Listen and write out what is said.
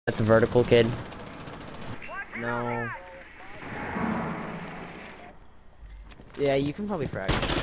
At the vertical kid. No. Yeah, you can probably frag.